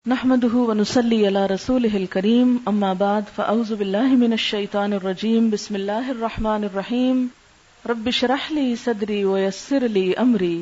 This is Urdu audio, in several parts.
نحمده ونصلي على رسوله الكريم اما بعد فاعوذ بالله من الشيطان الرجيم بسم الله الرحمن الرحيم رب اشرح لي صدري ويسر لي امري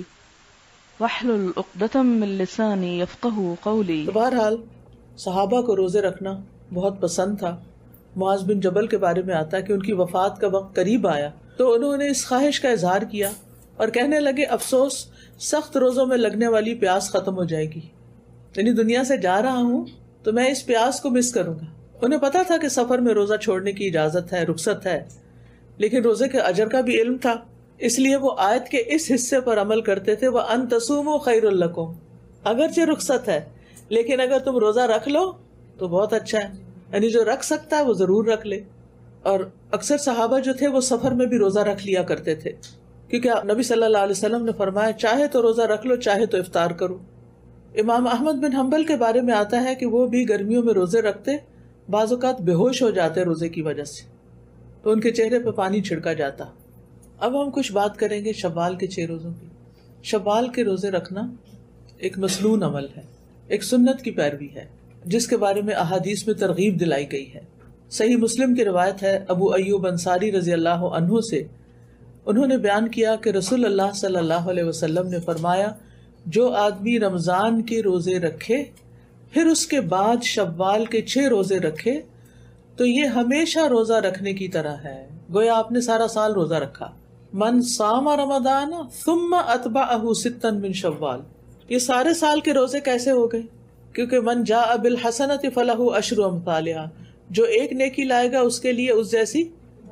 واحلل عقدة من لساني يفقهوا قولي۔ تو بہرحال صحابہ کو روزے رکھنا بہت پسند تھا۔ معاذ بن جبل کے بارے میں آتا ہے کہ ان کی وفات کا وقت قریب آیا تو انہوں نے اس خواہش کا اظہار کیا اور کہنے لگے افسوس سخت روزوں میں لگنے والی پیاس ختم ہو جائے گی، یعنی دنیا سے جا رہا ہوں تو میں اس پیاس کو مس کروں گا۔ انہیں پتا تھا کہ سفر میں روزہ چھوڑنے کی اجازت ہے، رخصت ہے، لیکن روزے کے اجر کا بھی علم تھا، اس لیے وہ آیت کے اس حصے پر عمل کرتے تھے وَأَن تَصُومُوا خَيْرٌ لَكُمْ، اگرچہ رخصت ہے لیکن اگر تم روزہ رکھ لو تو بہت اچھا ہے، یعنی جو رکھ سکتا ہے وہ ضرور رکھ لے۔ اور اکثر صحابہ جو تھے وہ سفر میں بھی روزہ رکھ لیا کرتے تھے، کیونکہ نبی صلی اللہ علیہ وسلم نے فرمایا چاہے تو روزہ رکھ لو چاہے تو افطار کرو۔ امام احمد بن حنبل کے بارے میں آتا ہے کہ وہ بھی گرمیوں میں روزے رکھتے، بعض اوقات بے ہوش ہو جاتے روزے کی وجہ سے، تو ان کے چہرے پہ پانی چھڑکا جاتا۔ اب ہم کچھ بات کریں گے شوال کے 6 روزوں کی۔ شوال کے روزے رکھنا ایک مسنون عمل ہے، ایک سنت کی پیروی ہے جس کے بارے میں احادیث میں ترغیب دلائی گئی ہے۔ صحیح مسلم کی روایت ہے ابو ایوب انصاری رضی اللہ عنہ سے، انہوں نے بیان کیا کہ رسول اللہ صلی اللہ علیہ وسلم نے فرمایا جو آدمی رمضان کے روزے رکھے پھر اس کے بعد شوال کے 6 روزے رکھے تو یہ ہمیشہ روزہ رکھنے کی طرح ہے، گویا آپ نے سارا سال روزہ رکھا۔ من صام رمضان ثم اتبعہ 6 من شوال، یہ سارے سال کے روزے کیسے ہو گئے؟ کیونکہ من جاء بالحسنۃ فلہ عشر امثالھا، جو ایک نیکی لائے گا اس کے لیے اس جیسی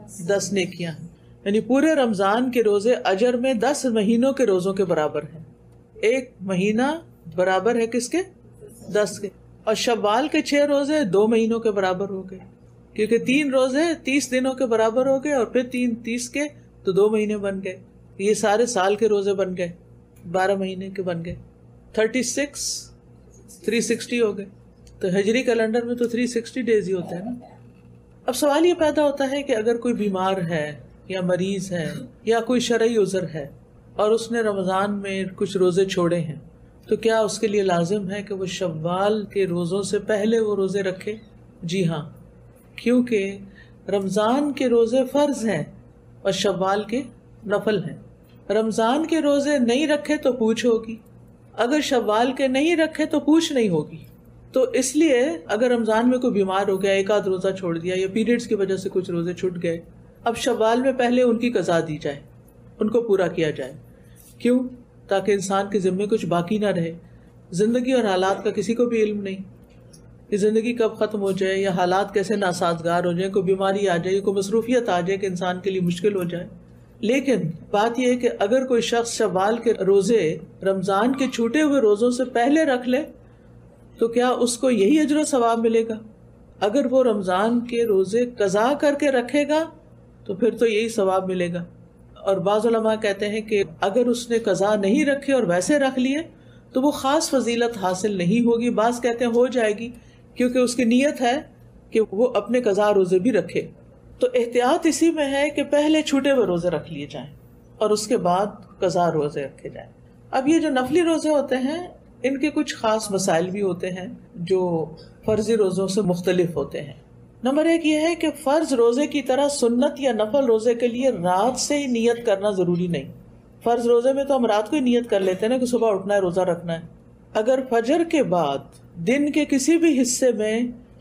10 نیکیاں ہیں، یعنی پورے رمضان کے روزے اجر میں 10 مہینوں کے روزوں کے برابر ہیں۔ ایک مہینہ برابر ہے کس کے؟ 10 کے۔ اور شوال کے 6 روزے 2 مہینوں کے برابر ہو گئے، کیونکہ 3 روزے 30 دنوں کے برابر ہو گئے اور پھر 3 30 کے تو 2 مہینے بن گئے، یہ سارے سال کے روزے بن گئے، 12 مہینے کے بن گئے، 36 360 ہو گئے۔ تو ہجری کیلنڈر میں تو 360 ڈیز ہی ہوتے ہیں نا۔ اب سوال یہ پیدا ہوتا ہے کہ اگر کوئی بیمار ہے یا مریض ہے یا کوئی شرعی عذر ہے اور اس نے رمضان میں کچھ روزے چھوڑے ہیں تو کیا اس کے لیے لازم ہے کہ وہ شوال کے روزوں سے پہلے وہ روزے رکھے؟ جی ہاں، کیونکہ رمضان کے روزے فرض ہیں اور شوال کے نفل ہیں۔ رمضان کے روزے نہیں رکھے تو پوچھ ہوگی، اگر شوال کے نہیں رکھے تو پوچھ نہیں ہوگی۔ تو اس لیے اگر رمضان میں کوئی بیمار ہو گیا، ایک آدھ روزہ چھوڑ دیا یا پیریڈز کی وجہ سے کچھ روزے چھوٹ گئے، اب شوال میں پہلے ان کی قضا دی جائے، ان کو پورا کیا جائے۔ کیوں؟ تاکہ انسان کے ذمے کچھ باقی نہ رہے۔ زندگی اور حالات کا کسی کو بھی علم نہیں کہ زندگی کب ختم ہو جائے یا حالات کیسے ناسازگار ہو جائیں، کوئی بیماری آ جائے، کوئی مصروفیت آ جائے کہ انسان کے لیے مشکل ہو جائے۔ لیکن بات یہ ہے کہ اگر کوئی شخص شوال کے روزے رمضان کے چھوٹے ہوئے روزوں سے پہلے رکھ لے تو کیا اس کو یہی اجر و ثواب ملے گا؟ اگر وہ رمضان کے روزے قضا کر کے رکھے گا تو پھر تو یہی ثواب ملے گا۔ اور بعض علماء کہتے ہیں کہ اگر اس نے قضا نہیں رکھے اور ویسے رکھ لیے تو وہ خاص فضیلت حاصل نہیں ہوگی، بعض کہتے ہیں ہو جائے گی کیونکہ اس کی نیت ہے کہ وہ اپنے قضا روزے بھی رکھے۔ تو احتیاط اسی میں ہے کہ پہلے چھوٹے ہوئے روزے رکھ لیے جائیں اور اس کے بعد قضا روزے رکھے جائیں۔ اب یہ جو نفلی روزے ہوتے ہیں ان کے کچھ خاص مسائل بھی ہوتے ہیں جو فرضی روزوں سے مختلف ہوتے ہیں۔ نمبر 1 یہ ہے کہ فرض روزے کی طرح سنت یا نفل روزے کے لیے رات سے ہی نیت کرنا ضروری نہیں۔ فرض روزے میں تو ہم رات کو ہی نیت کر لیتے ہیں نا کہ صبح اٹھنا ہے، روزہ رکھنا ہے۔ اگر فجر کے بعد دن کے کسی بھی حصے میں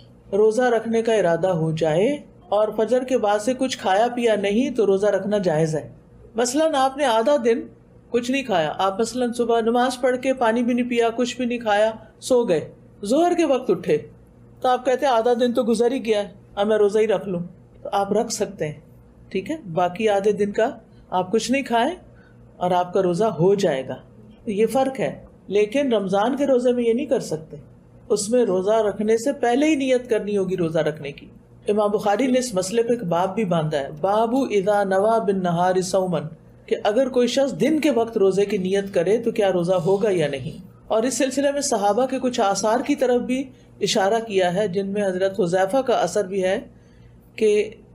روزہ رکھنے کا ارادہ ہو جائے اور فجر کے بعد سے کچھ کھایا پیا نہیں تو روزہ رکھنا جائز ہے۔ مثلاً آپ نے آدھا دن کچھ نہیں کھایا، آپ مثلاً صبح نماز پڑھ کے پانی بھی نہیں پیا، کچھ بھی نہیں کھایا، سو گئے، ظہر کے وقت اٹھے تو آپ کہتے ہیں آدھا دن تو گزر ہی گیا ہے، اب میں روزہ ہی رکھ لوں، تو آپ رکھ سکتے ہیں، ٹھیک ہے۔ باقی آدھے دن کا آپ کچھ نہیں کھائیں اور آپ کا روزہ ہو جائے گا، یہ فرق ہے۔ لیکن رمضان کے روزے میں یہ نہیں کر سکتے، اس میں روزہ رکھنے سے پہلے ہی نیت کرنی ہوگی روزہ رکھنے کی۔ امام بخاری نے اس مسئلے پہ ایک باب بھی باندھا ہے، باب اذا نوى بالنہار صوما، کہ اگر کوئی شخص دن کے وقت روزے کی نیت کرے تو کیا روزہ ہوگا یا نہیں۔ اور اس سلسلے میں صحابہ کے کچھ آثار کی طرف بھی اشارہ کیا ہے جن میں حضرت حذیفہ کا اثر بھی ہے کہ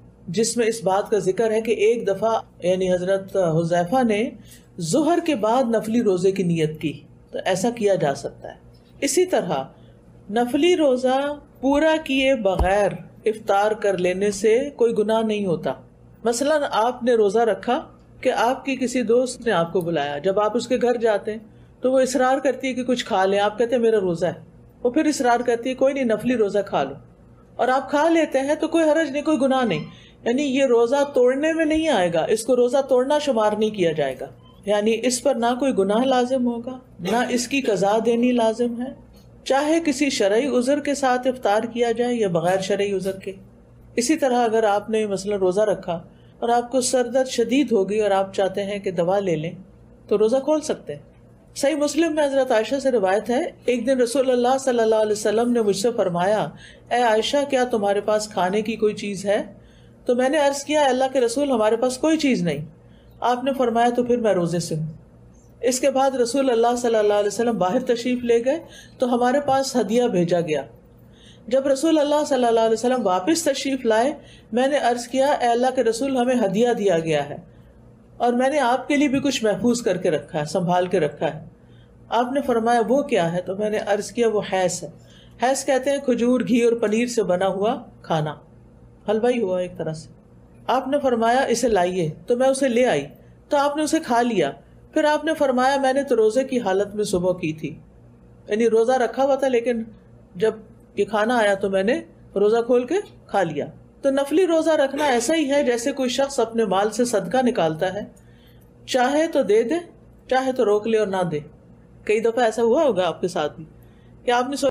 جس میں اس بات کا ذکر ہے کہ ایک دفعہ یعنی حضرت حذیفہ نے ظہر کے بعد نفلی روزے کی نیت کی، تو ایسا کیا جا سکتا ہے۔ اسی طرح نفلی روزہ پورا کیے بغیر افطار کر لینے سے کوئی گناہ نہیں ہوتا. مثلاً آپ نے روزہ رکھا کہ آپ کی کسی دوست نے آپ کو بلایا، جب آپ اس کے گھر جاتے ہیں تو وہ اصرار کرتی ہے کہ کچھ کھا لیں، آپ کہتے ہیں میرا روزہ ہے، وہ پھر اصرار کرتی ہے کوئی نہیں نفلی روزہ کھا لو، اور آپ کھا لیتے ہیں تو کوئی حرج نہیں، کوئی گناہ نہیں. یعنی یہ روزہ توڑنے میں نہیں آئے گا، اس کو روزہ توڑنا شمار نہیں کیا جائے گا. یعنی اس پر نہ کوئی گناہ لازم ہوگا، نہ اس کی قضا دینی لازم ہے، چاہے کسی شرعی عذر کے ساتھ افطار کیا جائے یا بغیر شرعی عذر کے. اسی طرح اگر آپ نے مثلا روزہ رکھا اور آپ کو سر درد شدید ہو گئی اور آپ چاہتے ہیں کہ دوا لے لیں تو روزہ کھول سکتے ہیں. صحیح مسلم میں حضرت عائشہ سے روایت ہے، ایک دن رسول اللہ صلی اللہ علیہ وسلم نے مجھ سے فرمایا، اے عائشہ کیا تمہارے پاس کھانے کی کوئی چیز ہے؟ تو میں نے عرض کیا، اللہ کے رسول ہمارے پاس کوئی چیز نہیں. آپ نے فرمایا تو پھر میں روزے سے ہوں. اس کے بعد رسول اللہ صلی اللہ علیہ وسلم باہر تشریف لے گئے تو ہمارے پاس ہدیہ بھیجا گیا. جب رسول اللہ صلی اللہ علیہ وسلم واپس تشریف لائے، میں نے عرض کیا، اے اللہ کے رسول ہمیں ہدیہ دیا گیا ہے اور میں نے آپ کے لیے بھی کچھ محفوظ کر کے رکھا ہے، سنبھال کے رکھا ہے. آپ نے فرمایا وہ کیا ہے؟ تو میں نے عرض کیا وہ حیث ہے. حیث کہتے ہیں کھجور، گھی اور پنیر سے بنا ہوا کھانا، حلوہ ہی ہوا ایک طرح سے. آپ نے فرمایا اسے لائیے، تو میں اسے لے آئی تو آپ نے اسے کھا لیا. پھر آپ نے فرمایا میں نے تو روزے کی حالت میں صبح کی تھی، یعنی روزہ رکھا ہوا تھا لیکن جب یہ کھانا آیا تو میں نے روزہ کھول کے کھا لیا. تو نفلی روزہ رکھنا ایسا ہی ہے جیسے کوئی شخص اپنے مال سے صدقہ نکالتا ہے، چاہے تو دے دے، چاہے تو روک لے اور نہ دے. کئی دفعہ ایسا ہوا ہوگا آپ کے ساتھ بھی کہ آپ نے